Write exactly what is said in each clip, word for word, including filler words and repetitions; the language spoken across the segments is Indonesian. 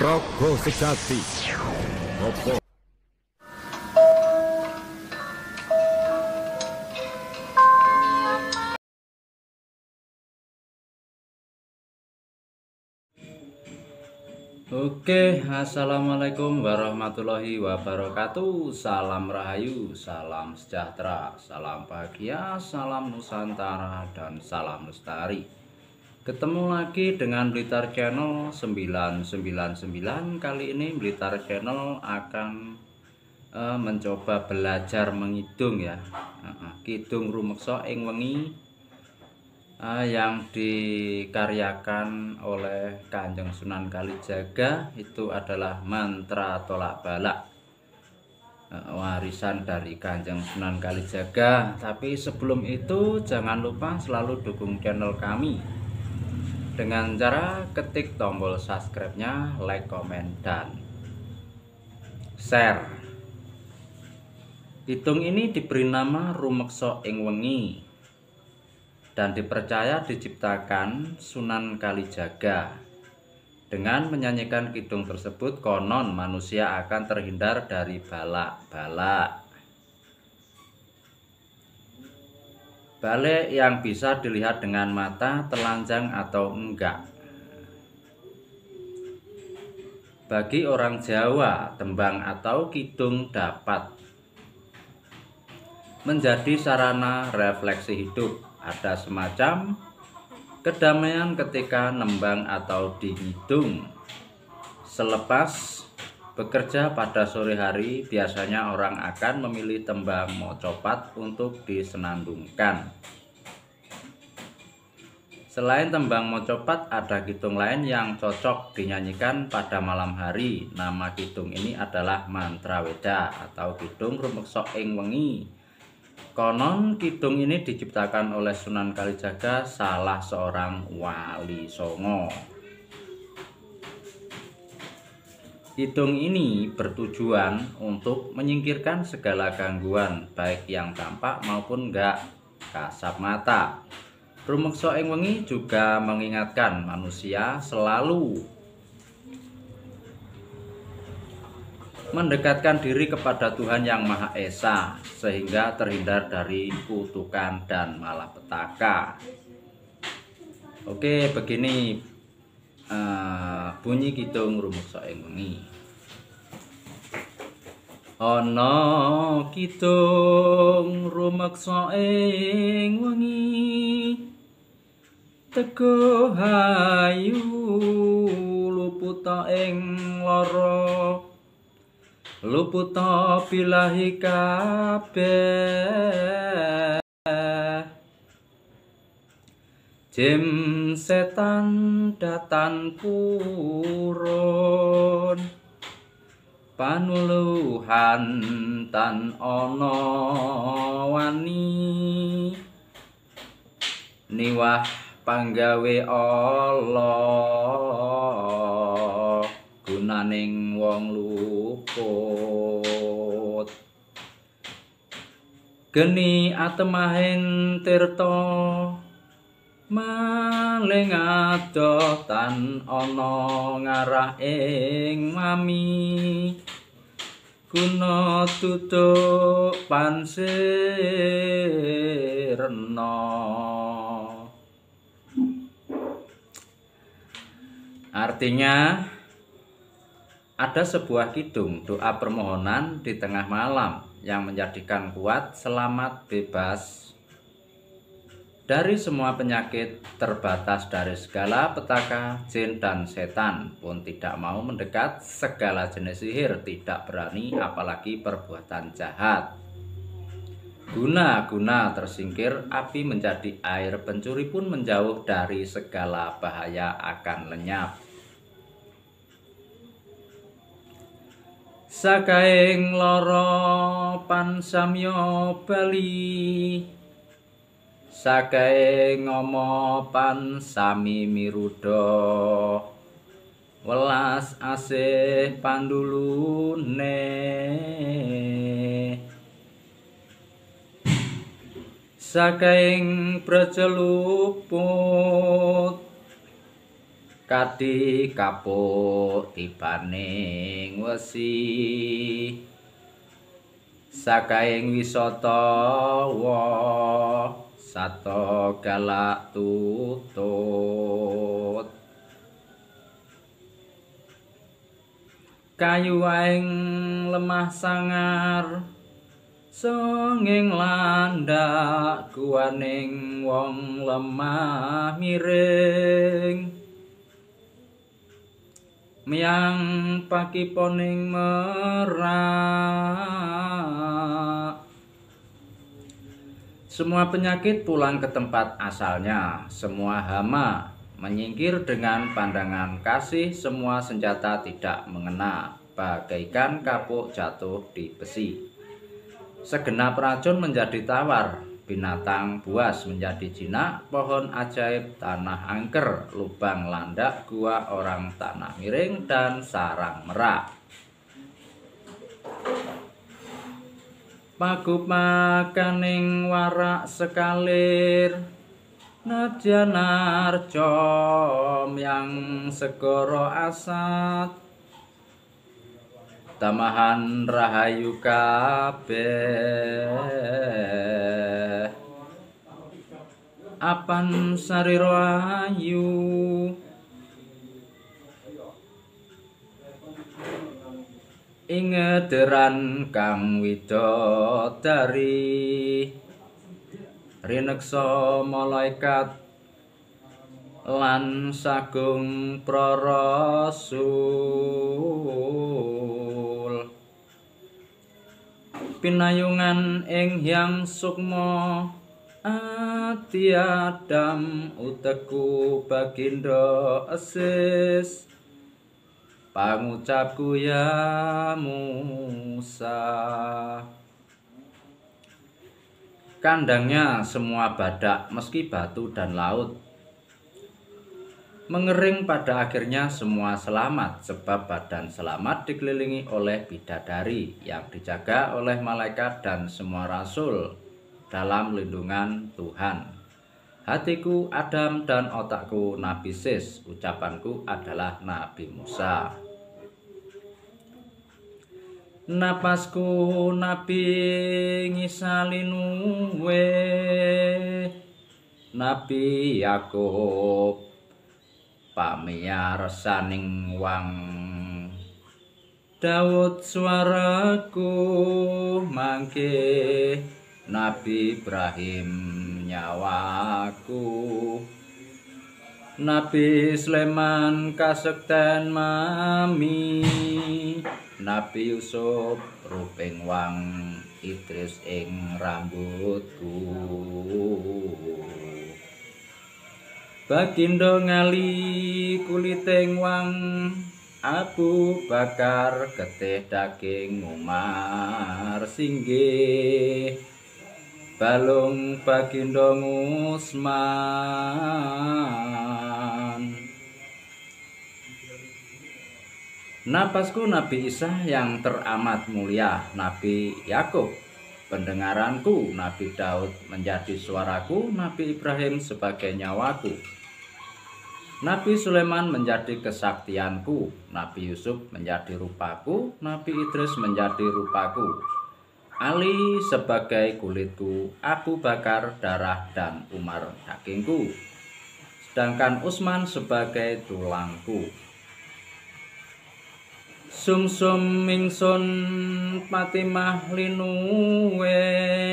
Rogo sejati. Opo. Oke, assalamualaikum warahmatullahi wabarakatuh. Salam rahayu, salam sejahtera, salam bahagia, salam Nusantara, dan salam lestari. Ketemu lagi dengan Blitar Channel sembilan sembilan sembilan. Kali ini Blitar Channel akan uh, mencoba belajar mengidung ya. Uh, kidung rumeksa ing wengi. Uh, yang dikaryakan oleh Kanjeng Sunan Kalijaga itu adalah mantra tolak balak, uh, warisan dari Kanjeng Sunan Kalijaga. Tapi sebelum itu jangan lupa selalu dukung channel kami dengan cara ketik tombol subscribe-nya, like, komen, dan share. Kidung ini diberi nama rumeksa ing wengi dan dipercaya diciptakan Sunan Kalijaga. Dengan menyanyikan kidung tersebut, konon manusia akan terhindar dari balak-balak. Balak yang bisa dilihat dengan mata, telanjang atau enggak. Bagi orang Jawa, tembang atau kidung dapat menjadi sarana refleksi hidup. Ada semacam kedamaian ketika nembang atau dingidung. Selepas bekerja pada sore hari, biasanya orang akan memilih tembang mocopat untuk disenandungkan. Selain tembang mocopat, ada kidung lain yang cocok dinyanyikan pada malam hari. Nama kidung ini adalah mantra weda atau kidung rumeksa ing wengi. Konon kidung ini diciptakan oleh Sunan Kalijaga, salah seorang wali songo. Kidung ini bertujuan untuk menyingkirkan segala gangguan, baik yang tampak maupun enggak kasat mata. Rumeksa ing wengi juga mengingatkan manusia selalu mendekatkan diri kepada Tuhan Yang Maha Esa sehingga terhindar dari kutukan dan malapetaka. Oke, begini uh, bunyi kidung rumeksa ing wengi. Ana kidung rumeksa ing wengi, teguh hayu luputa ing lara, luputa bilahi kabeh, jim setan datan purun, panuluhan tan ana wani, niwah panggawe Allah gunaning wong luput, geni atemahing tirta maling adoh tan ana ngarah ing mami, guna tutuk pansirna. Artinya ada sebuah kidung doa permohonan di tengah malam yang menjadikan kuat, selamat, bebas dari semua penyakit, terbatas dari segala petaka, jin dan setan, pun tidak mau mendekat, segala jenis sihir tidak berani, apalagi perbuatan jahat. Guna-guna tersingkir, api menjadi air, pencuri pun menjauh dari segala bahaya akan lenyap. Sakaing lara pansamya bali, sakaing ngama pansami miruda, welas asih pandulune, sakaing praja luput, Kadi kapuk tibaning wesi sakaing wisata wa sato galak tutut kayu aing lemah sangar songing landak kuwaning wong lemah miring miang pakiponing merak. Semua penyakit pulang ke tempat asalnya, semua hama menyingkir dengan pandangan kasih, semua senjata tidak mengena, bagaikan kapuk jatuh di besi. Segenap racun menjadi tawar, binatang buas menjadi jinak, pohon ajaib, tanah angker, lubang landak, gua orang tanah miring, dan sarang merak. Pagup makaning warak sekalir, nadyan arca yang segoro asat, tamahan rahayu kabeh apan sarira ayu ing ederan kang widodari rineksa malaikat lan sagung prarasul pinayungan ing hyang sukma ati Adam uteku bagindo esis pangucapku ya Musa. Kandangnya semua badak meski batu dan laut mengering, pada akhirnya semua selamat sebab badan selamat dikelilingi oleh bidadari yang dijaga oleh malaikat dan semua rasul dalam lindungan Tuhan. Hatiku Adam dan otakku Nabi Sis, ucapanku adalah Nabi Musa. Napasku Nabi Ngisalinuwe, Nabi Yakub pamiyarsaning wang, Daud suaraku mangke, Nabi Ibrahim nyawaku, Nabi Sleman kasekten mami, Nabi Yusuf ruping wang, Idris ing rambutku, Bagindo ngali kuliting wang, Abu Bakar getih daging Umar singgih, balung Bagindo Utsman. Napasku Nabi Isa yang teramat mulia, Nabi Yakub pendengaranku, Nabi Daud menjadi suaraku, Nabi Ibrahim sebagai nyawaku, Nabi Sulaiman menjadi kesaktianku, Nabi Yusuf menjadi rupaku, Nabi Idris menjadi rupaku, Ali sebagai kulitku, Abu Bakar darah dan Umar dagingku, sedangkan Utsman sebagai tulangku. Sumsum mingsun Fatimah linuwe,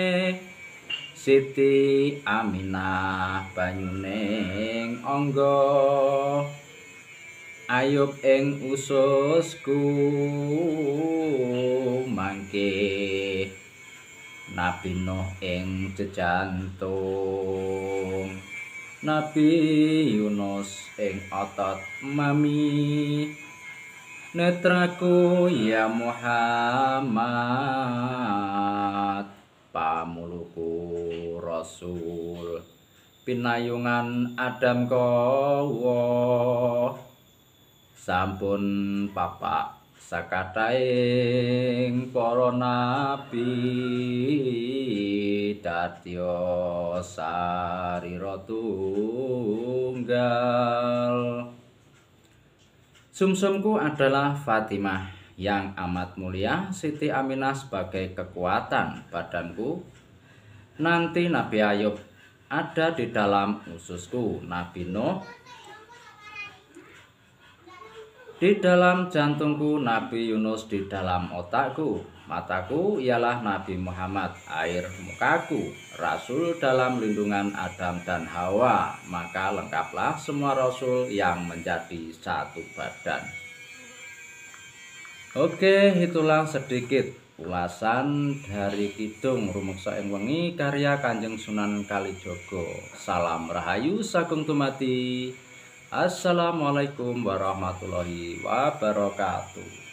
Siti Aminah banyuning angga, Ayub ing ususku mangke, Nabi Nuh ing jejantung, Nabi Yunus ing otot mami, netraku ya Muhammad pamuluku Rasul, pinayungan Adam kowo, sampun papak sakataing para nabi, dadya sarira tunggal. Sumsumku adalah Fatimah yang amat mulia, Siti Aminah sebagai kekuatan badanku. Nanti Nabi Ayub ada di dalam ususku, Nabi Nuh di dalam jantungku, Nabi Yunus di dalam otakku. Mataku ialah Nabi Muhammad, air mukaku, Rasul dalam lindungan Adam dan Hawa. Maka lengkaplah semua Rasul yang menjadi satu badan. Oke, itulah sedikit ulasan dari Kidung Rumeksa ing Wengi karya Kanjeng Sunan Kalijaga. Salam Rahayu sagung tumati. Assalamualaikum warahmatullahi wabarakatuh.